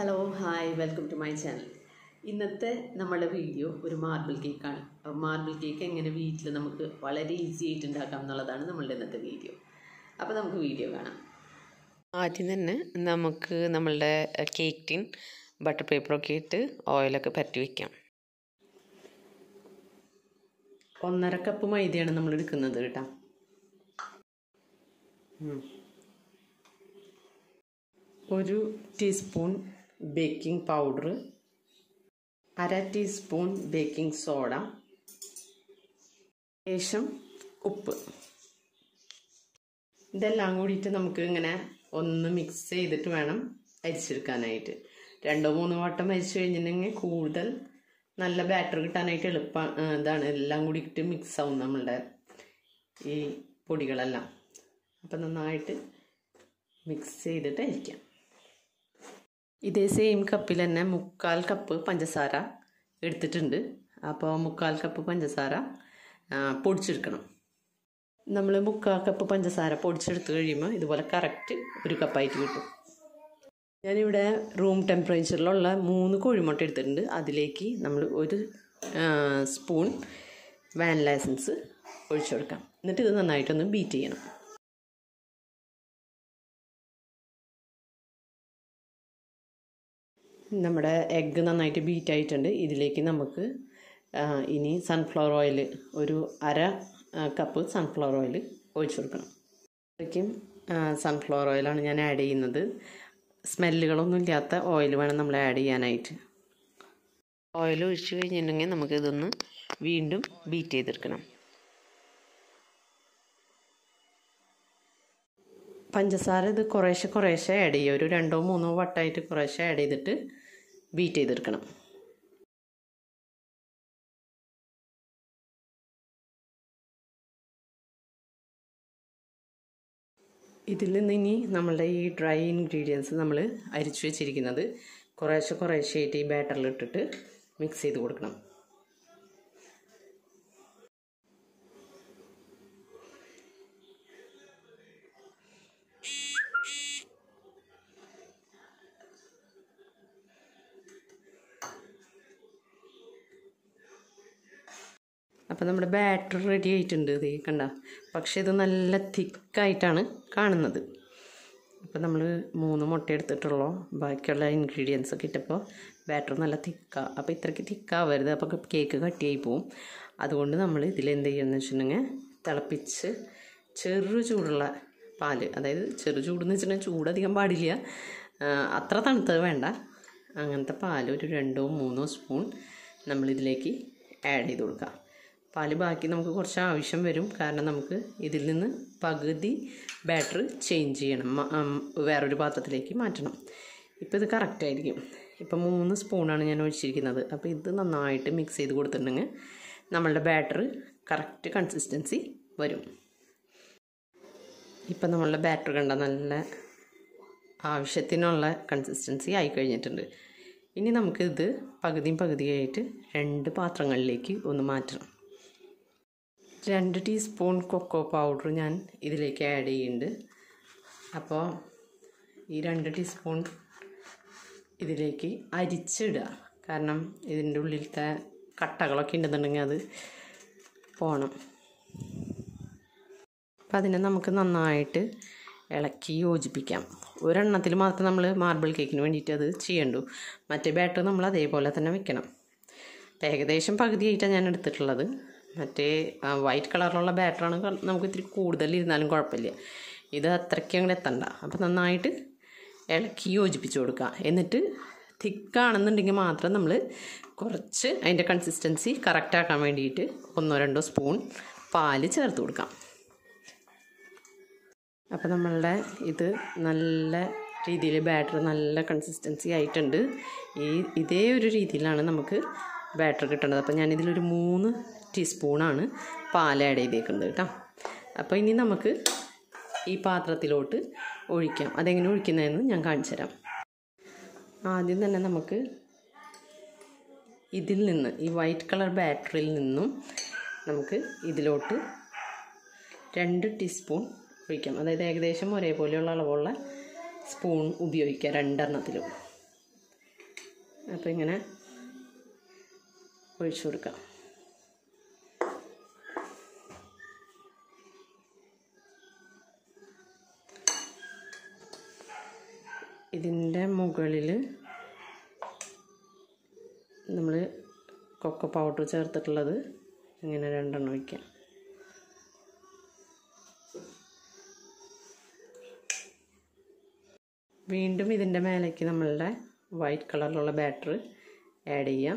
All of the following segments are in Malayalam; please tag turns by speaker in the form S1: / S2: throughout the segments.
S1: Hello hi welcome to my channel. ഇന്നത്തെ നമ്മുടെ വീഡിയോ ഒരു മാർബിൾ കേക്കാണ്. മാർബിൾ കേക്ക് എങ്ങനെ വീട്ടിൽ നമുക്ക് വളരെ ഈസി ആയിട്ട് ഉണ്ടാക്കാം എന്നുള്ളതാണ് നമ്മളുടെ ഇന്നത്തെ വീഡിയോ. അപ്പോൾ നമുക്ക് വീഡിയോ കാണാം.
S2: ആദ്യം തന്നെ നമുക്ക് നമ്മളുടെ കേക്ക് ടിൻ ബട്ടർ പേപ്പറൊക്കെ ഇട്ട് ഓയിലൊക്കെ പരട്ടി വയ്ക്കാം.
S1: 1.5 കപ്പ് മൈദയാണ് നമ്മൾ എടുക്കുന്നത് കേട്ടോ. ഒരു teaspoon baking powder, 1/2 teaspoon baking soda, ശേഷം ഉപ്പ്. ഇതെല്ലാം കൂടിയിട്ട് നമുക്ക് ഇങ്ങനെ ഒന്ന് മിക്സ് ചെയ്തിട്ട് വേണം അരിച്ചെടുക്കാനായിട്ട്. 2-3 വട്ടം അരിച്ചു കഴിഞ്ഞിട്ടുണ്ടെങ്കിൽ കൂടുതൽ നല്ല ബാറ്റർ കിട്ടാനായിട്ട് ഇതാണ്. എല്ലാം കൂടി ഇട്ട് മിക്സ് ആവും നമ്മളുടെ ഈ പൊടികളെല്ലാം. അപ്പം നന്നായിട്ട് മിക്സ് ചെയ്തിട്ട് അരിക്കാം. ഇതേ സെയിം കപ്പിൽ തന്നെ 3/4 കപ്പ് പഞ്ചസാര എടുത്തിട്ടുണ്ട്. അപ്പോൾ 3/4 കപ്പ് പഞ്ചസാര പൊടിച്ചെടുക്കണം. നമ്മൾ 3/4 കപ്പ് പഞ്ചസാര പൊടിച്ചെടുത്ത് കഴിയുമ്പോൾ ഇതുപോലെ കറക്റ്റ് 1 കപ്പായിട്ട് കിട്ടും. ഞാനിവിടെ റൂം ടെമ്പറേച്ചറിലുള്ള 3 കോഴിമുട്ട എടുത്തിട്ടുണ്ട്. അതിലേക്ക് നമ്മൾ 1 സ്പൂൺ വാനില എസൻസ് ഒഴിച്ചു കൊടുക്കാം. എന്നിട്ട് ഇത് നന്നായിട്ടൊന്ന് ബീറ്റ് ചെയ്യണം. നമ്മുടെ എഗ്ഗ് നന്നായിട്ട് ബീറ്റ് ആയിട്ടുണ്ട്. ഇതിലേക്ക് നമുക്ക് ഇനി സൺഫ്ലവർ ഓയിൽ, ഒരു 1/2 കപ്പ് സൺഫ്ലവർ ഓയിൽ ഒഴിച്ചു കൊടുക്കണം. ശരിക്കും സൺഫ്ലവർ ഓയിലാണ് ഞാൻ ആഡ് ചെയ്യുന്നത്. സ്മെല്ലുകളൊന്നും ഇല്ലാത്ത ഓയിൽ വേണം നമ്മൾ ആഡ് ചെയ്യാനായിട്ട്.
S2: ഓയിൽ ഒഴിച്ച് കഴിഞ്ഞിട്ടുണ്ടെങ്കിൽ നമുക്കിതൊന്ന് വീണ്ടും ബീറ്റ് ചെയ്തെടുക്കണം.
S1: പഞ്ചസാര ഇത് കുറേശ്ശെ ആഡ് ചെയ്യുക. ഒരു 2-3 വട്ടമായിട്ട് കുറേശ്ശെ ആഡ് ചെയ്തിട്ട് ബീറ്റ് ചെയ്തെടുക്കണം. ഇതിൽ നിന്ന് ഇനി നമ്മളുടെ ഈ ഡ്രൈ ഇൻഗ്രീഡിയൻസ് നമ്മൾ അരിച്ചു വെച്ചിരിക്കുന്നത് കുറേശ്ശെയായിട്ട് ഈ ബാറ്ററിലിട്ടിട്ട് മിക്സ് ചെയ്ത് കൊടുക്കണം. അപ്പോൾ നമ്മുടെ ബാറ്റർ റെഡി ആയിട്ടുണ്ട്. ഇത് കണ്ട, പക്ഷേ ഇത് നല്ല തിക്കായിട്ടാണ് കാണുന്നത്. അപ്പോൾ നമ്മൾ 3 മുട്ട എടുത്തിട്ടുള്ളൂ. ബാക്കിയുള്ള ഇൻഗ്രീഡിയൻസ് ഒക്കെ ഇട്ടപ്പോൾ ബാറ്റർ നല്ല തിക്കാണ്. അപ്പോൾ ഇത്രയ്ക്ക് തിക്കാവരുത്, അപ്പോൾ കേക്ക് കട്ടിയായി പോവും. അതുകൊണ്ട് നമ്മൾ ഇതിലെന്ത് ചെയ്യുമെന്ന് വെച്ചിട്ടുണ്ടെങ്കിൽ തിളപ്പിച്ച് ചെറു ചൂടുള്ള പാല്, അതായത് ചെറു ചൂടെന്ന് വെച്ചിട്ടുണ്ടെങ്കിൽ ചൂടധികം പാടില്ല, അത്ര തണുത്തത് വേണ്ട, അങ്ങനത്തെ പാൽ ഒരു 2-3 സ്പൂൺ നമ്മളിതിലേക്ക് ആഡ് ചെയ്ത് കൊടുക്കാം. പാല് ബാക്കി നമുക്ക് കുറച്ച് ആവശ്യം വരും. കാരണം നമുക്ക് ഇതിൽ നിന്ന് പകുതി ബാറ്റർ ചേഞ്ച് ചെയ്യണം, വേറൊരു പാത്രത്തിലേക്ക് മാറ്റണം. ഇപ്പോൾ ഇത് കറക്റ്റായിരിക്കും. ഇപ്പോൾ 3 സ്പൂണാണ് ഞാൻ ഒഴിച്ചിരിക്കുന്നത്. അപ്പോൾ ഇത് നന്നായിട്ട് മിക്സ് ചെയ്ത് കൊടുത്തിട്ടുണ്ടെങ്കിൽ നമ്മളുടെ ബാറ്റർ കറക്റ്റ് കൺസിസ്റ്റൻസി വരും. ഇപ്പം നമ്മളുടെ ബാറ്റർ കണ്ട നല്ല ആവശ്യത്തിനുള്ള കൺസിസ്റ്റൻസി ആയി കഴിഞ്ഞിട്ടുണ്ട്. ഇനി നമുക്കിത് പകുതിയായിട്ട് 2 പാത്രങ്ങളിലേക്ക് ഒന്ന് മാറ്റണം. 2 ടീസ്പൂൺ കൊക്കോ പൗഡർ ഞാൻ ഇതിലേക്ക് ആഡ് ചെയ്യുന്നുണ്ട്. അപ്പോൾ ഈ 2 ടീസ്പൂൺ ഇതിലേക്ക് അരിച്ചിടുക. കാരണം ഇതിൻ്റെ ഉള്ളിലത്തെ കട്ടകളൊക്കെ ഉണ്ടെന്നുണ്ടെങ്കിൽ അത് പോകണം. അപ്പോൾ അതിനെ നമുക്ക് നന്നായിട്ട് ഇളക്കി യോജിപ്പിക്കാം. ഒരെണ്ണത്തിൽ മാത്രം നമ്മൾ മാർബിൾ കേക്കിന് വേണ്ടിയിട്ട് അത് ചെയ്യണ്ടു. മറ്റേ ബാറ്റർ നമ്മൾ അതേപോലെ തന്നെ വെക്കണം. അപ്പോൾ ഏകദേശം പകുതിയായിട്ടാണ് ഞാൻ എടുത്തിട്ടുള്ളത്. മറ്റേ വൈറ്റ് കളറിലുള്ള ബാറ്ററാണ് നമുക്ക് ഇത്തിരി കൂടുതൽ ഇരുന്നാലും കുഴപ്പമില്ല. ഇത് അത്രയ്ക്ക് അങ്ങോട്ട് എത്തണ്ട. അപ്പോൾ നന്നായിട്ട് ഇളക്കി യോജിപ്പിച്ച് കൊടുക്കുക. എന്നിട്ട് തിക്കാണെന്നുണ്ടെങ്കിൽ മാത്രം നമ്മൾ കുറച്ച് അതിൻ്റെ കൺസിസ്റ്റൻസി കറക്റ്റാക്കാൻ വേണ്ടിയിട്ട് 1-2 സ്പൂൺ പാല് ചേർത്ത് കൊടുക്കാം. അപ്പോൾ നമ്മളുടെ ഇത് നല്ല രീതിയിൽ ബാറ്റർ നല്ല കൺസിസ്റ്റൻസി ആയിട്ടുണ്ട്. ഇതേ ഒരു രീതിയിലാണ് നമുക്ക് ബാറ്റർ കിട്ടേണ്ടത്. അപ്പോൾ ഞാനിതിലൊരു 3 ടീസ്പൂണാണ് പാൽ ആഡ് ചെയ്തേക്കുന്നത് കേട്ടോ. അപ്പോൾ ഇനി നമുക്ക് ഈ പാത്രത്തിലോട്ട് ഒഴിക്കാം. അതെങ്ങനെ ഒഴിക്കുന്നതെന്ന് ഞാൻ കാണിച്ചു തരാം. ആദ്യം തന്നെ നമുക്ക് ഇതിൽ നിന്ന്, ഈ വൈറ്റ് കളർ ബാറ്ററിൽ നിന്നും നമുക്ക് ഇതിലോട്ട് 2 ടീസ്പൂൺ ഒഴിക്കാം. അതായത് ഏകദേശം ഒരേപോലെയുള്ള അളവുള്ള സ്പൂൺ ഉപയോഗിക്കുക 2 എണ്ണത്തിലും. അപ്പോൾ ഇങ്ങനെ ഒഴിച്ചു കൊടുക്കാം. ഇതിൻ്റെ മുകളിൽ നമ്മൾ കൊക്കോ പൗഡർ ചേർത്തിട്ടുള്ളത് ഇങ്ങനെ 2 എണ്ണം ഒഴിക്കാം. വീണ്ടും ഇതിൻ്റെ മേലേക്ക് നമ്മളുടെ വൈറ്റ് കളറിലുള്ള ബാറ്റർ ആഡ് ചെയ്യാം.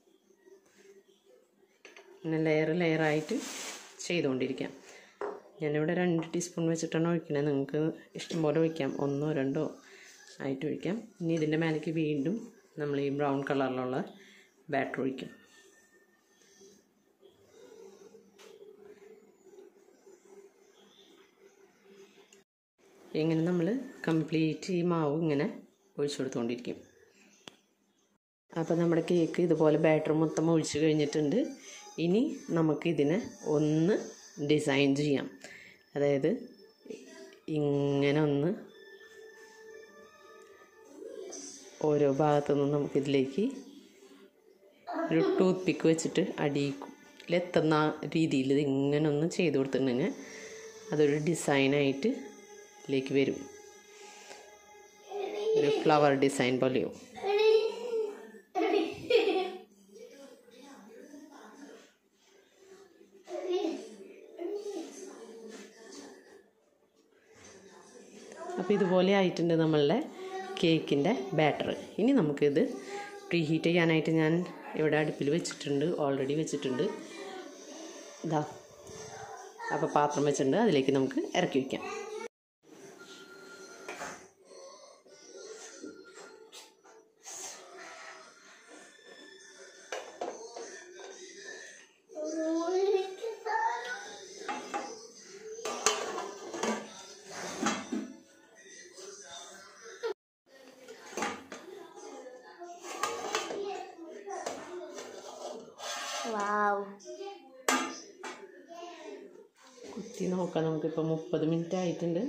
S1: പിന്നെ ലെയറായിട്ട് ചെയ്തുകൊണ്ടിരിക്കാം. ഞാനിവിടെ 2 ടീസ്പൂൺ വെച്ചിട്ടാണ് ഒഴിക്കുന്നത്. നിങ്ങൾക്ക് ഇഷ്ടംപോലെ ഒഴിക്കാം, 1 2 ആയിട്ട് ഒഴിക്കാം. ഇനി ഇതിൻ്റെ മേലേക്ക് വീണ്ടും നമ്മൾ ഈ ബ്രൗൺ കളറിലുള്ള ബാറ്റർ ഒഴിക്കും. ഇങ്ങനെ നമ്മൾ കംപ്ലീറ്റ് ഈ മാവ് ഇങ്ങനെ ഒഴിച്ചു കൊടുത്തുകൊണ്ടിരിക്കും. അപ്പോൾ നമ്മുടെ കേക്ക് ഇതുപോലെ ബാറ്റർ മൊത്തം ഒഴിച്ച് കഴിഞ്ഞിട്ടുണ്ട്. ഇനി നമുക്കിതിനെ ഒന്ന് ഡിസൈൻ ചെയ്യാം. അതായത് ഇങ്ങനെ ഒന്ന് ഓരോ ഭാഗത്തു നിന്നും നമുക്കിതിലേക്ക് ഒരു ടൂത്ത് പിക്ക് വെച്ചിട്ട് അടിയിലെത്തുന്ന രീതിയിൽ ഇങ്ങനെ ഒന്ന് ചെയ്ത് കൊടുത്തിട്ടുണ്ടെങ്കിൽ അതൊരു ഡിസൈനായിട്ട് ഇതിലേക്ക് വരും. ഒരു ഫ്ലവർ ഡിസൈൻ പോലെയോ. അപ്പോൾ ഇതുപോലെ ആയിട്ടുണ്ട് നമ്മളുടെ കേക്കിൻ്റെ ബാറ്റർ. ഇനി നമുക്കിത് പ്രീ ഹീറ്റ് ചെയ്യാനായിട്ട് ഞാൻ ഇവിടെ അടുപ്പിൽ വെച്ചിട്ടുണ്ട്, ഓൾറെഡി വെച്ചിട്ടുണ്ട്. ഇതാ, അപ്പോൾ പാത്രം വെച്ചിട്ടുണ്ട്, അതിലേക്ക് നമുക്ക് ഇറക്കി വയ്ക്കാം. കുത്തി നോക്കാം. നമുക്കിപ്പോൾ 30 മിനിറ്റ് ആയിട്ടുണ്ട്.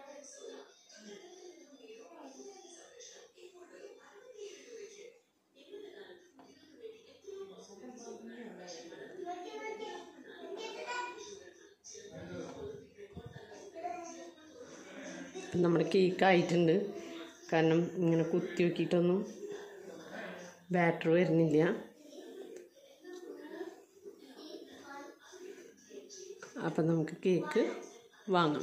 S1: നമ്മുടെ കേക്ക് ആയിട്ടുണ്ട്. കാരണം ഇങ്ങനെ കുത്തി നോക്കിയിട്ടൊന്നും ബാറ്റർ വരുന്നില്ല. അപ്പം നമുക്ക് കേക്ക് വാങ്ങാം.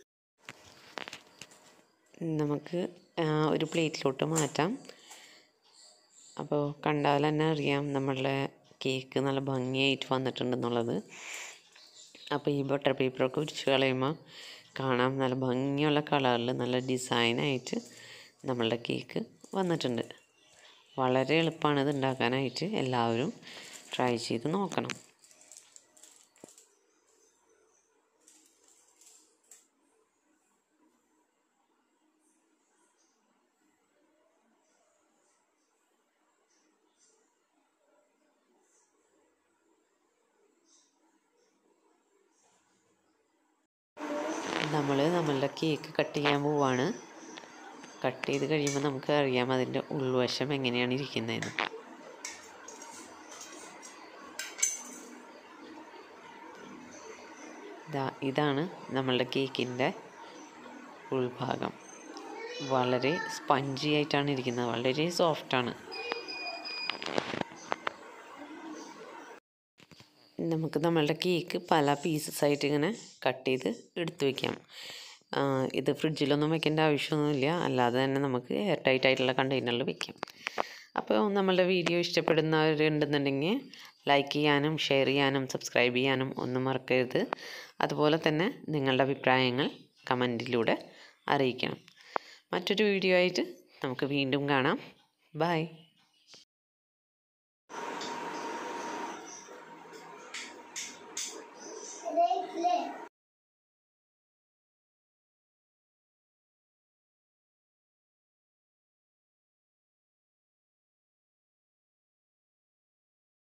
S2: നമുക്ക് ഒരു പ്ലേറ്റിലോട്ട് മാറ്റാം. അപ്പോൾ കണ്ടാൽ തന്നെ അറിയാം നമ്മളുടെ കേക്ക് നല്ല ഭംഗിയായിട്ട് വന്നിട്ടുണ്ടെന്നുള്ളത്. അപ്പോൾ ഈ ബട്ടർ പേപ്പറൊക്കെ ഉരിച്ച് കളയുമ്പോൾ കാണാം നല്ല ഭംഗിയുള്ള കളറിൽ നല്ല ഡിസൈനായിട്ട് നമ്മളുടെ കേക്ക് വന്നിട്ടുണ്ട്. വളരെ എളുപ്പമാണ് ഇത് ഉണ്ടാക്കാനായിട്ട്. എല്ലാവരും ട്രൈ ചെയ്ത് നോക്കണം. നമ്മളുടെ കേക്ക് കട്ട് ചെയ്യാൻ പോവാണ്. കട്ട് ചെയ്ത് കഴിയുമ്പോൾ നമുക്ക് അറിയാം അതിൻ്റെ ഉൾവശം എങ്ങനെയാണ് ഇരിക്കുന്നതെന്ന്. ഇതാണ് നമ്മളുടെ കേക്കിൻ്റെ ഉൾഭാഗം. വളരെ സ്പഞ്ചി ആയിട്ടാണ് ഇരിക്കുന്നത്, വളരെ സോഫ്റ്റാണ്. നമുക്ക് നമ്മളുടെ കേക്ക് പല പീസസ് ആയിട്ട് ഇങ്ങനെ കട്ട് ചെയ്ത് എടുത്തു വയ്ക്കാം. ഇത് ഫ്രിഡ്ജിലൊന്നും വെക്കേണ്ട ആവശ്യമൊന്നുമില്ല, അല്ലാതെ തന്നെ നമുക്ക് എയർ ടൈറ്റ് ആയിട്ടുള്ള കണ്ടെയ്നറിൽ വെക്കാം. അപ്പോൾ നമ്മളുടെ വീഡിയോ ഇഷ്ടപ്പെടുന്നവരുണ്ടെന്നുണ്ടെങ്കിൽ ലൈക്ക് ചെയ്യാനും ഷെയർ ചെയ്യാനും സബ്സ്ക്രൈബ് ചെയ്യാനും ഒന്നും മറക്കരുത്. അതുപോലെ തന്നെ നിങ്ങളുടെ അഭിപ്രായങ്ങൾ കമൻറ്റിലൂടെ അറിയിക്കണം. മറ്റൊരു വീഡിയോ ആയിട്ട് നമുക്ക് വീണ്ടും കാണാം. ബൈ.